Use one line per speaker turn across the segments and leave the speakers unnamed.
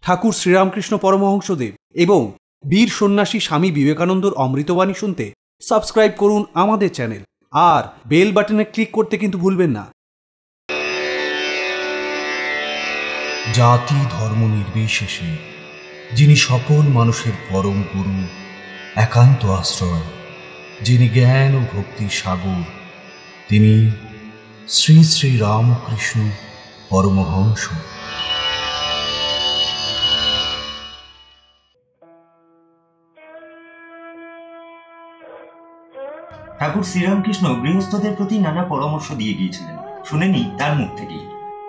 ঠাকুর শ্রীরামকৃষ্ণ পরমহংসদেব এবং বীর সন্ন্যাসী স্বামী বিবেকানন্দর অমৃতবাণী শুনতে সাবস্ক্রাইব করুন আমাদের চ্যানেল আর বেল বাটনে ক্লিক করতে কিন্তু ভুলবেন না।
জাতি ধর্ম নির্বিশেষে যিনি সকল মানুষের পরম গুরু, একান্ত আশ্রয়, যিনি জ্ঞান ও ভক্তির সাগর, তিনি শ্রী শ্রী রামকৃষ্ণ পরমহংস।
ঠাকুর শ্রীরামকৃষ্ণ গৃহস্থদের প্রতি নানা পরামর্শ দিয়ে গিয়েছিলেন, শুনেনি তার মুখ থেকেই।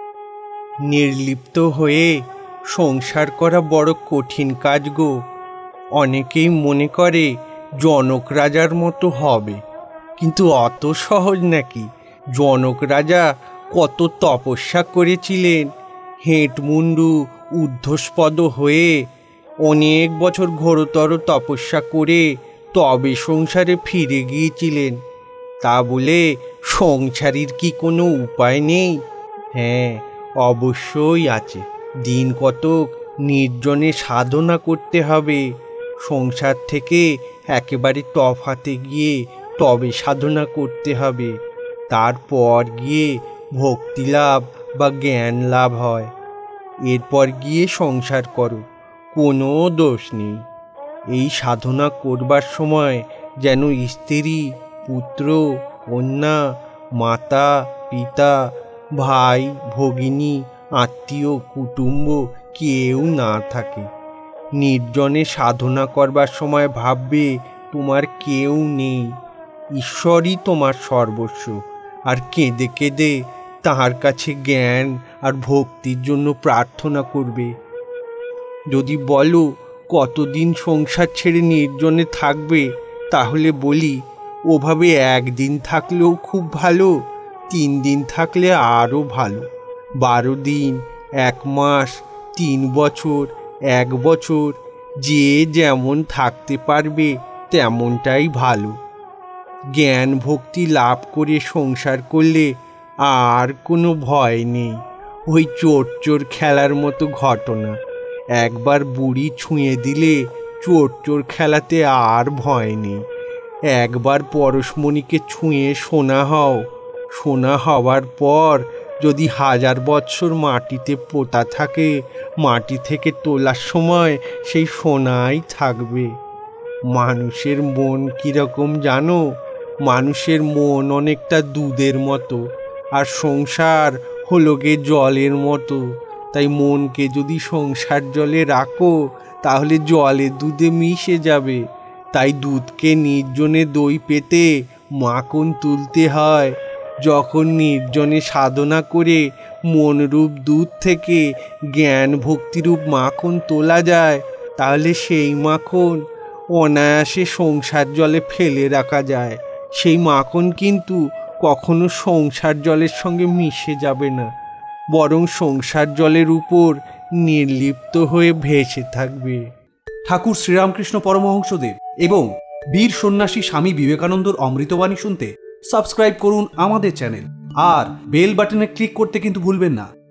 নির্লিপ্ত হয়ে সংসার করা বড় কঠিন কাজ গো। অনেকেই মনে করে জনক রাজার মতো হবে, কিন্তু অত সহজ নাকি? জনক রাজা কত তপস্যা করেছিলেন, হেঁটমুন্ডু ঊর্ধ্বস্পদ হয়ে অনেক বছর ঘোরতর তপস্যা করে তবে সংসারে ফিরে গিয়েছিলেন। তা বলে সংসারীর কি কোনো উপায় নেই? হ্যাঁ, অবশ্যই আছে। দিন কতক নির্জনে সাধনা করতে হবে। সংসার থেকে একেবারে তফাতে গিয়ে তবে সাধনা করতে হবে। তারপর গিয়ে ভক্তি লাভ বা জ্ঞান লাভ হয়। এরপর গিয়ে সংসার করো, কোনো দোষ নেই। এই সাধনা করবার সময় যেন স্ত্রী, পুত্র, কন্যা, মাতা, পিতা, ভাই, ভগিনী, আত্মীয়, কুটুম্ব কেউ না থাকে। নির্জনে সাধনা করবার সময় ভাববে তোমার কেউ নেই, ঈশ্বরই তোমার সর্বস্ব। আর কেঁদে কেঁদে তাঁর কাছে জ্ঞান আর ভক্তির জন্য প্রার্থনা করবে। যদি বলো কতদিন সংসার ছেড়ে নির্জনে থাকবে, তাহলে বলি ওভাবে একদিন থাকলেও খুব ভালো, 3 দিন থাকলে আরও ভালো, 12 দিন, 1 মাস, 3 বছর, 1 বছর, যে যেমন থাকতে পারবে তেমনটাই ভালো। জ্ঞান ভক্তি লাভ করে সংসার করলে আর কোনো ভয় নেই। ওই চোর চোর খেলার মতো ঘটনা। একবার বুড়ি ছুঁয়ে দিলে চোর চোর খেলাতে আর ভয় নেই। একবার পরশমণিকে ছুঁয়ে সোনা হও, সোনা হওয়ার পর যদি 1000 বৎসর মাটিতে পোতা থাকে, মাটি থেকে তোলার সময় সেই সোনাই থাকবে। মানুষের মন কীরকম জানো? মানুষের মন অনেকটা দুধের মতো, আর সংসার হলো গে জলের মতো। তাই মনকে যদি সংসার জলে রাখো, তাহলে জলে দুধে মিশে যাবে। তাই দুধকে নির্জনে দই পেতে মাখন তুলতে হয়। যখন নির্জনে সাধনা করে মনরূপ দুধ থেকে জ্ঞান ভক্তিরূপ মাখন তোলা যায়, তাহলে সেই মাখন অনায়াসে সংসার জলে ফেলে রাখা যায়। সেই মাখন কিন্তু কখনো সংসার জলের সঙ্গে মিশে যাবে না, বরং সংসার জলের উপর নির্লিপ্ত হয়ে ভেসে থাকবে।
ঠাকুর শ্রীরামকৃষ্ণ পরমহংসদেব এবং বীর সন্ন্যাসী স্বামী বিবেকানন্দর অমৃতবাণী শুনতে সাবস্ক্রাইব করুন আমাদের চ্যানেল আর বেল বাটনে ক্লিক করতে কিন্তু ভুলবেন না।